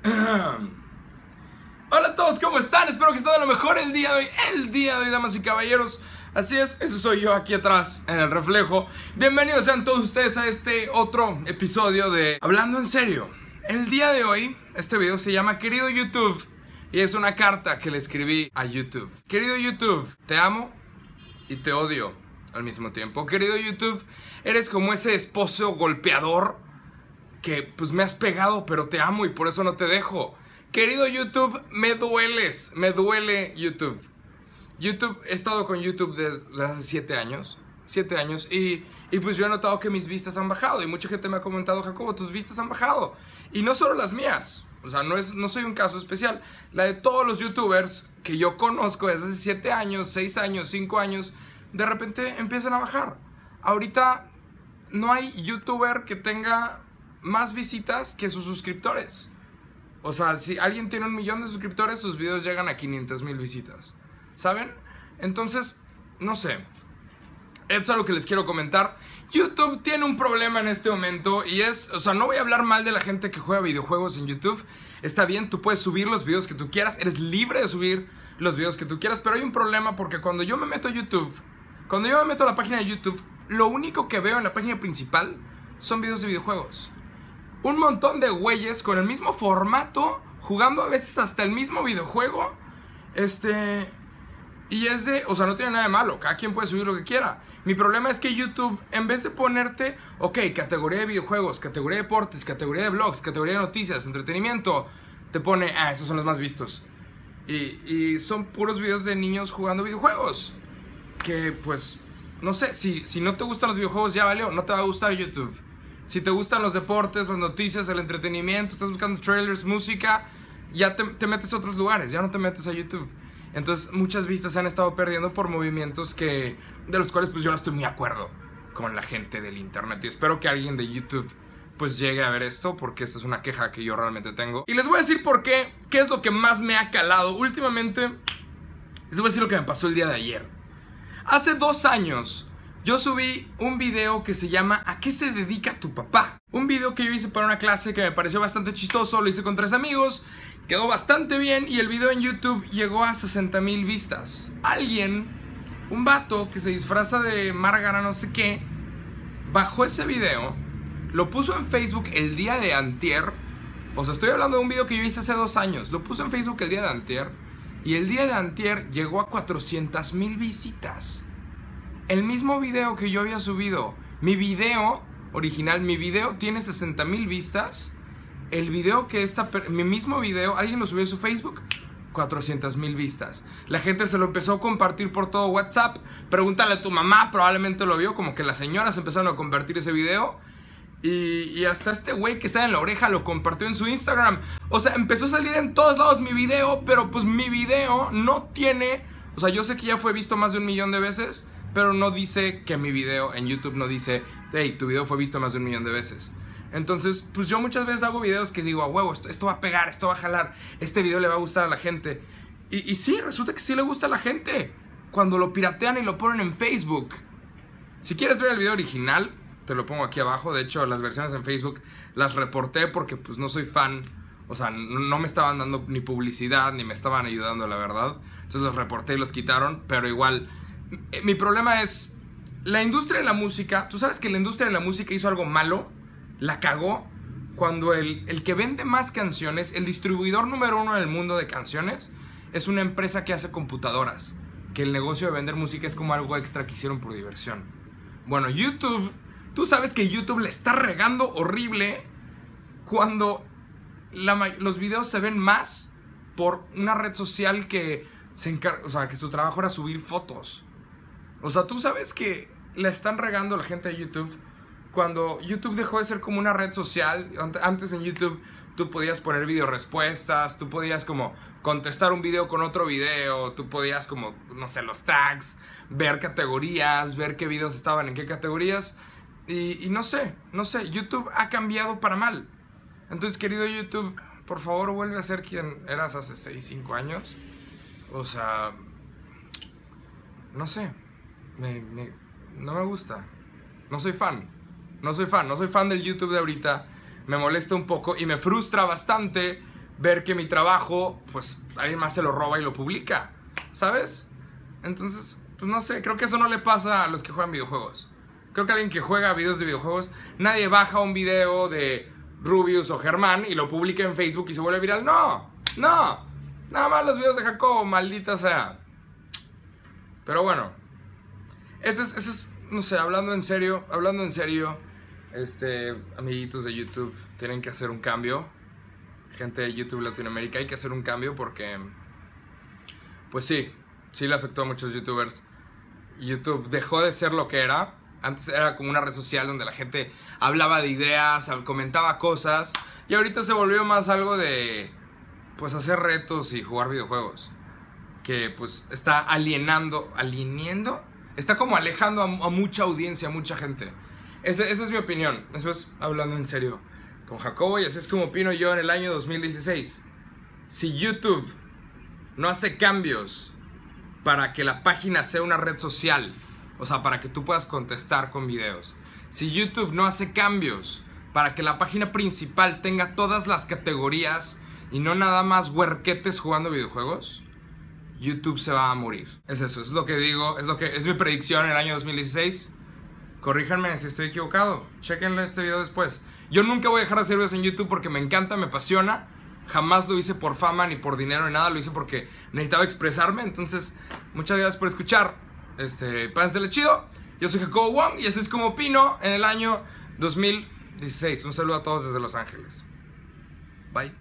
Hola a todos, ¿cómo están? Espero que estén de lo mejor el día de hoy, damas y caballeros. Así es, ese soy yo aquí atrás en el reflejo. Bienvenidos sean todos ustedes a este otro episodio de Hablando en Serio. El día de hoy, este video se llama Querido YouTube y es una carta que le escribí a YouTube. Querido YouTube, te amo y te odio al mismo tiempo. Querido YouTube, eres como ese esposo golpeador que pues me has pegado, pero te amo y por eso no te dejo. Querido YouTube, me duele YouTube. He estado con YouTube desde hace 7 años. 7 años y pues yo he notado que mis vistas han bajado. Y mucha gente me ha comentado, Jacobo, tus vistas han bajado. Y no solo las mías. O sea, no soy un caso especial. La de todos los YouTubers que yo conozco desde hace 7 años, 6 años, 5 años, de repente empiezan a bajar. Ahorita no hay YouTuber que tenga más visitas que sus suscriptores. O sea, si alguien tiene 1 millón de suscriptores, sus videos llegan a 500,000 visitas, ¿saben? Entonces, no sé. Es algo que les quiero comentar. YouTube tiene un problema en este momento y es, o sea, no voy a hablar mal de la gente que juega videojuegos en YouTube. Está bien, tú puedes subir los videos que tú quieras, eres libre de subir los videos que tú quieras, pero hay un problema porque cuando yo me meto a YouTube, cuando yo me meto a la página de YouTube, lo único que veo en la página principal son videos de videojuegos. Un montón de güeyes con el mismo formato, jugando a veces hasta el mismo videojuego. Y es de, o sea, no tiene nada de malo, cada quien puede subir lo que quiera. Mi problema es que YouTube, en vez de ponerte, ok, categoría de videojuegos, categoría de deportes, categoría de vlogs, categoría de noticias, entretenimiento, te pone, esos son los más vistos. Y son puros videos de niños jugando videojuegos. Que pues, no sé, si no te gustan los videojuegos ya valió, no te va a gustar YouTube. Si te gustan los deportes, las noticias, el entretenimiento, estás buscando trailers, música, ya te metes a otros lugares, ya no te metes a YouTube. Entonces muchas vistas se han estado perdiendo por movimientos de los cuales pues yo no estoy muy de acuerdo con la gente del internet. Y espero que alguien de YouTube pues llegue a ver esto, porque esta es una queja que yo realmente tengo. Y les voy a decir por qué es lo que más me ha calado últimamente. Les voy a decir lo que me pasó el día de ayer. Hace 2 años yo subí un video que se llama ¿A qué se dedica tu papá? Un video que yo hice para una clase que me pareció bastante chistoso, lo hice con 3 amigos, quedó bastante bien y el video en YouTube llegó a 60,000 vistas. Alguien, un vato que se disfraza de Márgara no sé qué, bajó ese video, lo puso en Facebook el día de antier. O sea, estoy hablando de un video que yo hice hace 2 años, lo puso en Facebook el día de antier y el día de antier llegó a 400,000 visitas. El mismo video que yo había subido, mi video original, mi video tiene 60,000 vistas. El video que mi mismo video, alguien lo subió a su Facebook, 400,000 vistas. La gente se lo empezó a compartir por todo WhatsApp. Pregúntale a tu mamá, probablemente lo vio, como que las señoras empezaron a compartir ese video. Y hasta este güey que está en la oreja lo compartió en su Instagram. O sea, empezó a salir en todos lados mi video, pero pues mi video no tiene... O sea, yo sé que ya fue visto más de 1 millón de veces, pero no dice que mi video en YouTube no dice, hey, tu video fue visto más de 1 millón de veces. Entonces, pues yo muchas veces hago videos que digo, a huevo, esto va a pegar, esto va a jalar, este video le va a gustar a la gente. Y sí, resulta que sí le gusta a la gente cuando lo piratean y lo ponen en Facebook. Si quieres ver el video original, te lo pongo aquí abajo. De hecho, las versiones en Facebook las reporté porque pues no soy fan. O sea, no me estaban dando ni publicidad, ni me estaban ayudando, la verdad. Entonces los reporté y los quitaron, pero igual... Mi problema es la industria de la música. Tú sabes que la industria de la música hizo algo malo, la cagó, cuando el que vende más canciones, el distribuidor número 1 del mundo de canciones, es una empresa que hace computadoras. Que el negocio de vender música es como algo extra que hicieron por diversión. Bueno, YouTube, tú sabes que YouTube le está regando horrible cuando los videos se ven más por una red social que o sea, que su trabajo era subir fotos. O sea, tú sabes que le están regando a la gente de YouTube cuando YouTube dejó de ser como una red social. Antes en YouTube tú podías poner video respuestas, tú podías como contestar un video con otro video, tú podías como, no sé, los tags, ver categorías, ver qué videos estaban en qué categorías. Y no sé, YouTube ha cambiado para mal. Entonces, querido YouTube, por favor vuelve a ser quien eras hace 6, 5 años. O sea, no sé, no me gusta. No soy fan del YouTube de ahorita. Me molesta un poco y me frustra bastante ver que mi trabajo, pues alguien más se lo roba y lo publica, ¿sabes? Entonces, pues no sé, creo que eso no le pasa a los que juegan videojuegos. Creo que alguien que juega videos de videojuegos, nadie baja un video de Rubius o Germán y lo publica en Facebook y se vuelve viral. No, no, nada más los videos de Jacobo, maldita sea. Pero bueno, ese es, no sé, hablando en serio, amiguitos de YouTube, tienen que hacer un cambio. Gente de YouTube Latinoamérica, hay que hacer un cambio porque, pues sí le afectó a muchos youtubers. YouTube dejó de ser lo que era. Antes era como una red social donde la gente hablaba de ideas, comentaba cosas. Y ahorita se volvió más algo de, pues, hacer retos y jugar videojuegos. Que, pues, está está como alejando a mucha audiencia, a mucha gente. Esa es mi opinión. Eso es hablando en serio con Jacobo, y así es como opino yo en el año 2016. Si YouTube no hace cambios para que la página sea una red social, o sea, para que tú puedas contestar con videos, si YouTube no hace cambios para que la página principal tenga todas las categorías y no nada más huerquetes jugando videojuegos, YouTube se va a morir. Es eso, es lo que digo, es mi predicción en el año 2016. Corríjanme si estoy equivocado, chequenle este video después. Yo nunca voy a dejar de hacer videos en YouTube porque me encanta, me apasiona. Jamás lo hice por fama, ni por dinero, ni nada. Lo hice porque necesitaba expresarme. Entonces, muchas gracias por escuchar. Pásensela chido. Yo soy Jacobo Wong y así es como opino en el año 2016. Un saludo a todos desde Los Ángeles. Bye.